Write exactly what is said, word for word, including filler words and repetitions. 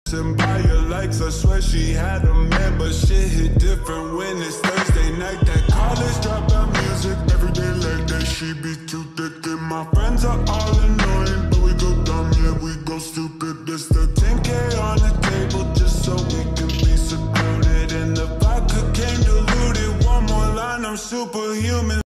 And by her likes, I swear she had a man, but shit hit different when it's Thursday night. That college dropout music, every day like that. She be too thick, and my friends are all annoying, but we go dumb, yeah, we go stupid. This the ten K on the table just so we can be secluded, and the vodka came diluted. One more line, I'm superhuman.